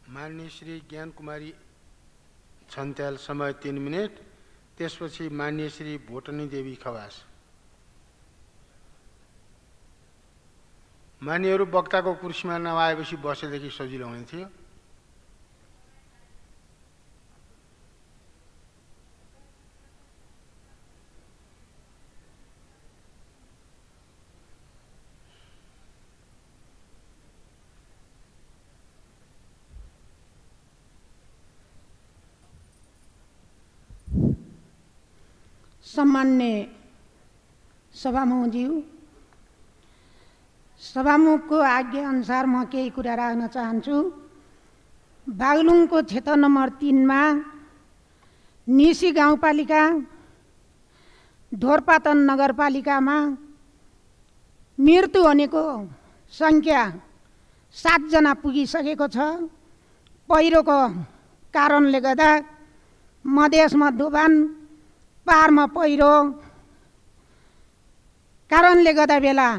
माननीय श्री ज्ञान कुमारी छन्त्याल समय 3 मिनेट, त्यसपछि माननीय श्री भोटनी देवी खवास। मान्यहरू वक्ताको कुर्सीमा नआएपछि बसेदेखि सजिलो हुन्थ्यो। सम्मान्य सभामुखज्यू, सभामुखको आज्ञा अनुसार म केही कुरा राख्न चाहन्छु। बागलुङको क्षेत्र नम्बर 3 मा निसी गाउँपालिका, ढोरपाटन नगरपालिकामा मृत्यु हुनेको संख्या 7 जना पुगिसकेको छ। पहिरोको कारणले गर्दा मधेसमा दोभान, पारमा पहिरो कारणले गर्दा बेला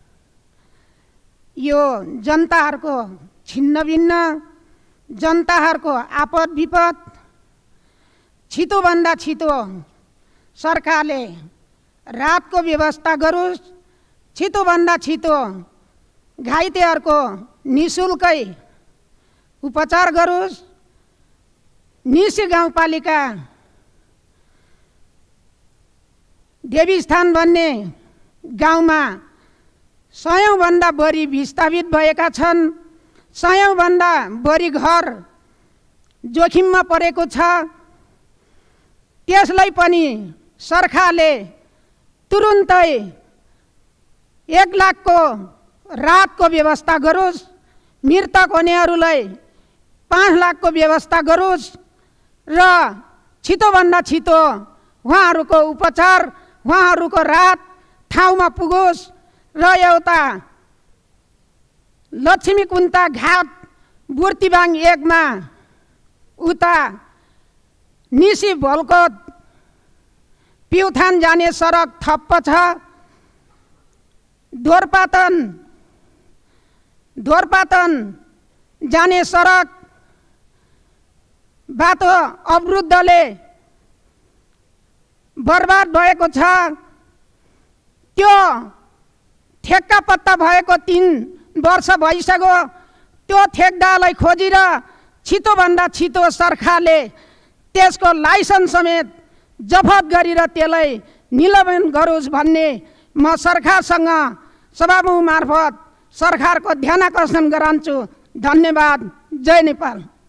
यो जनताहरूको छिन्नभिन्न, जनताहरूको आपद विपद छिटोभन्दा छिटो सरकारले रातको व्यवस्था गरोस्, छिटोभन्दा छिटो घाइतेहरूको निःशुल्कै उपचार गरोस्। निसी गाउँपालिका देवीस्थान भन्ने गाउँमा 100 भन्दा बढी विस्थापित भएका छन्। 100 भन्दा बढी घर जोखिममा परेको छ। त्यसलाई पनि सरकारले तुरुन्तै 1 लाखको राहतको व्यवस्था गरोस्। मृतक हुनेहरूलाई 5 लाखको व्यवस्था गरोस् र छिटोभन्दा छिटो उहाँहरूको उपचार, उहाँहरूको राहत ठाउँमा पुगोस् र एउटा लक्ष्मी कुन्ता घाट बुर्तिबाङ 1 मा उता निसी भोलकोट प्युठान जाने सडक ठप्प छ। ढोरपाटन जाने सडक बाटो अवरुद्धले बर्बाद भएको छ। त्यो ठेक्का पत्ता भएको 3 वर्ष भइसक्यो। त्यो ठेकदारलाई खोजेर छिटोभन्दा छिटो सरकारले त्यसको लाइसेन्स समेत जफत गरेर त्यसलाई निलम्बन गरोस् भन्ने म सरकारसँग सभामुख मार्फत सरकारको ध्यान आकर्षण गराउँछु। धन्यवाद। जय नेपाल।